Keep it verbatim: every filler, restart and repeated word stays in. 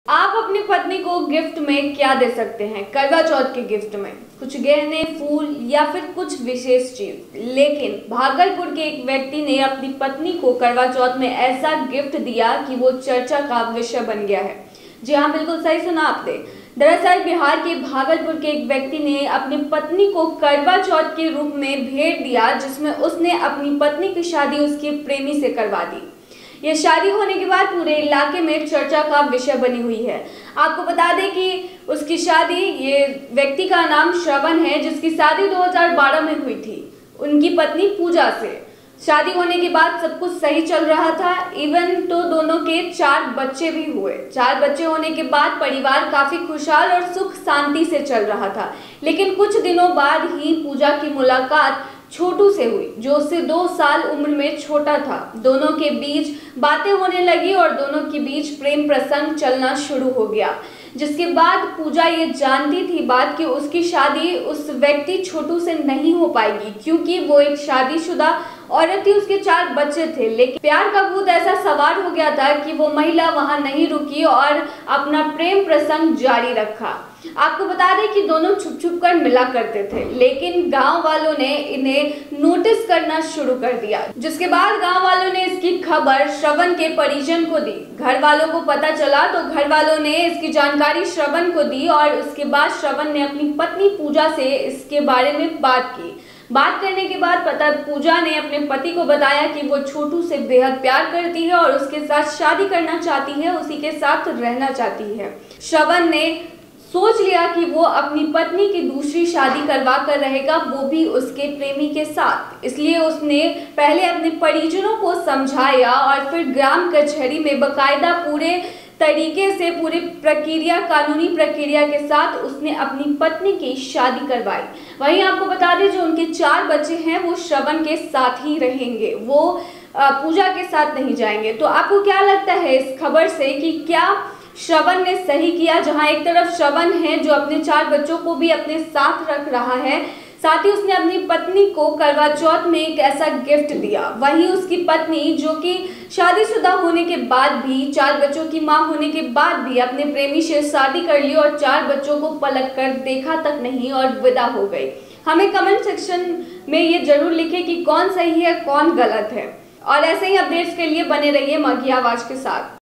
आप अपनी पत्नी को गिफ्ट में क्या दे सकते हैं? करवा चौथ के गिफ्ट में कुछ गहने, फूल या फिर कुछ विशेष चीज। लेकिन भागलपुर के एक व्यक्ति ने अपनी पत्नी को करवा चौथ में ऐसा गिफ्ट दिया कि वो चर्चा का विषय बन गया है। जी हाँ, बिल्कुल सही सुना आपने। दरअसल बिहार के भागलपुर के एक व्यक्ति ने अपनी पत्नी को करवा चौथ के रूप में भेंट दिया, जिसमें उसने अपनी पत्नी की शादी उसके प्रेमी से करवा दी। ये शादी होने के बाद पूरे इलाके में चर्चा का विषय बनी हुई है। आपको बता दें कि उसकी शादी, ये व्यक्ति का नाम श्रवण है, जिसकी शादी दो हज़ार बारह में हुई थी उनकी पत्नी पूजा से। शादी होने के बाद सब कुछ सही चल रहा था। इवन तो दोनों के चार बच्चे भी हुए। चार बच्चे होने के बाद परिवार काफी खुशहाल और सुख शांति से चल रहा था। लेकिन कुछ दिनों बाद ही पूजा की मुलाकात छोटू से हुई, जो उससे दो साल उम्र में छोटा था। दोनों के बीच बातें होने लगी और दोनों के बीच प्रेम प्रसंग चलना शुरू हो गया, जिसके बाद पूजा ये जानती थी बात कि उसकी शादी उस व्यक्ति छोटू से नहीं हो पाएगी, क्योंकि वो एक शादीशुदा औरत थी, उसके चार बच्चे थे। लेकिन प्यार का भूत ऐसा सवार हो गया था कि वो महिला वहां नहीं रुकी और अपना प्रेम प्रसंग जारी रखा। आपको बता दें कि दोनों छुप छुप कर मिला करते थे, लेकिन गांव वालों ने इन्हें नोटिस करना शुरू कर दिया, जिसके बाद गांव वालों ने इसकी खबर श्रवण के परिजन को दी। घर वालों को पता चला तो घर वालों ने इसकी जानकारी श्रवण को दी और उसके बाद श्रवण ने अपनी पत्नी पूजा से इसके बारे में बात की। बात करने के बाद पता पूजा ने अपने पति को बताया कि वो छोटू से बेहद प्यार करती है और उसके साथ शादी करना चाहती है, उसी के साथ रहना चाहती है। श्रवण ने सोच लिया कि वो अपनी पत्नी की दूसरी शादी करवा कर रहेगा, वो भी उसके प्रेमी के साथ। इसलिए उसने पहले अपने परिजनों को समझाया और फिर ग्राम कचहरी में बकायदा पूरे तरीके से पूरी प्रक्रिया, कानूनी प्रक्रिया के साथ उसने अपनी पत्नी की शादी करवाई। वहीं आपको बता दें, जो उनके चार बच्चे हैं वो श्रवण के साथ ही रहेंगे, वो पूजा के साथ नहीं जाएंगे। तो आपको क्या लगता है इस खबर से कि क्या श्रवण ने सही किया? जहां एक तरफ श्रवण है जो अपने चार बच्चों को भी अपने साथ रख रहा है, साथ ही उसने अपनी पत्नी को करवा चौथ में एक ऐसा गिफ्ट दिया। वहीं उसकी पत्नी, जो कि शादीशुदा होने के बाद भी, चार बच्चों की मां होने के बाद भी अपने प्रेमी से शादी कर ली और चार बच्चों को पलट कर देखा तक नहीं और विदा हो गई। हमें कमेंट सेक्शन में ये जरूर लिखें कि कौन सही है कौन गलत है, और ऐसे ही अपडेट्स के लिए बने रहिए माँ की आवाज के साथ।